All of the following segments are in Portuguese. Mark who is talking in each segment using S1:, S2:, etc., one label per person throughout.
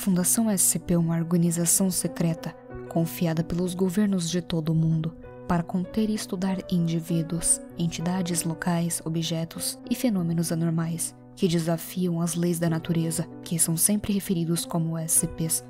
S1: A Fundação SCP é uma organização secreta confiada pelos governos de todo o mundo para conter e estudar indivíduos, entidades locais, objetos e fenômenos anormais que desafiam as leis da natureza, que são sempre referidos como SCPs.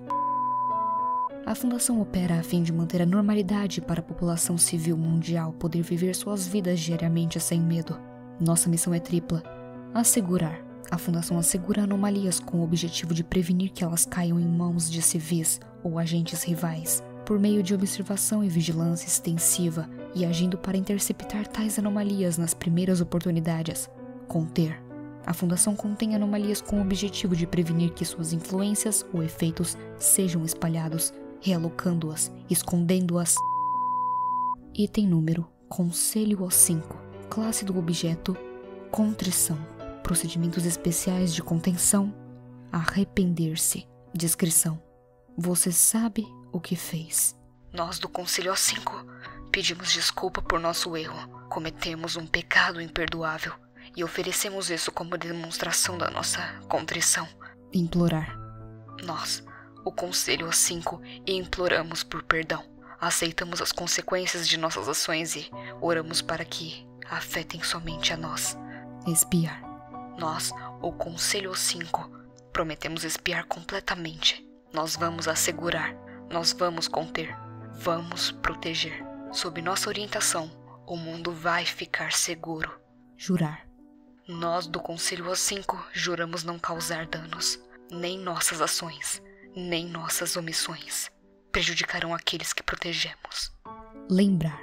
S1: A Fundação opera a fim de manter a normalidade para a população civil mundial poder viver suas vidas diariamente sem medo. Nossa missão é tripla: assegurar. A Fundação assegura anomalias com o objetivo de prevenir que elas caiam em mãos de civis ou agentes rivais, por meio de observação e vigilância extensiva e agindo para interceptar tais anomalias nas primeiras oportunidades. Conter. A Fundação contém anomalias com o objetivo de prevenir que suas influências ou efeitos sejam espalhados, realocando-as, escondendo-as. Item número: Conselho O5. Classe do objeto: Contrição. Procedimentos especiais de contenção: arrepender-se. Descrição: você sabe o que fez. Nós do Conselho O5 pedimos desculpa por nosso erro. Cometemos um pecado imperdoável e oferecemos isso como demonstração da nossa contrição. Implorar. Nós, o Conselho O5, imploramos por perdão. Aceitamos as consequências de nossas ações e oramos para que afetem somente a nós. Espiar. Nós, o Conselho O5, prometemos espiar completamente. Nós vamos assegurar, nós vamos conter, vamos proteger. Sob nossa orientação, o mundo vai ficar seguro. Jurar. Nós do Conselho O5 juramos não causar danos. Nem nossas ações, nem nossas omissões prejudicarão aqueles que protegemos. Lembrar.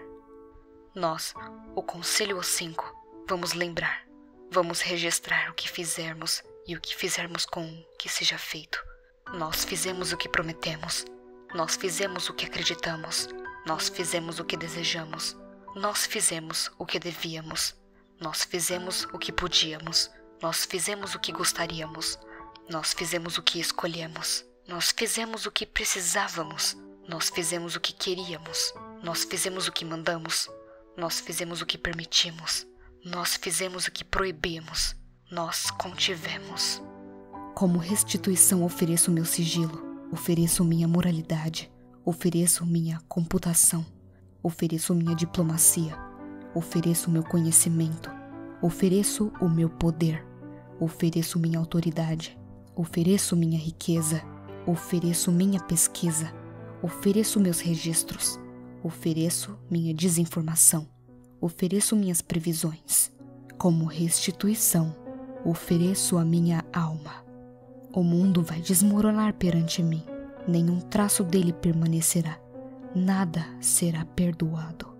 S1: Nós, o Conselho O5, vamos lembrar. Vamos registrar o que fizermos e o que fizermos com o que seja feito. Nós fizemos o que prometemos. Nós fizemos o que acreditamos. Nós fizemos o que desejamos. Nós fizemos o que devíamos. Nós fizemos o que podíamos. Nós fizemos o que gostaríamos. Nós fizemos o que escolhemos. Nós fizemos o que precisávamos. Nós fizemos o que queríamos. Nós fizemos o que mandamos. Nós fizemos o que permitimos. Nós fizemos o que proibimos. Nós contivemos. Como restituição ofereço meu sigilo, ofereço minha moralidade, ofereço minha computação, ofereço minha diplomacia, ofereço meu conhecimento, ofereço o meu poder, ofereço minha autoridade, ofereço minha riqueza, ofereço minha pesquisa, ofereço meus registros, ofereço minha desinformação, ofereço minhas previsões. Como restituição, ofereço a minha alma. O mundo vai desmoronar perante mim. Nenhum traço dele permanecerá. Nada será perdoado.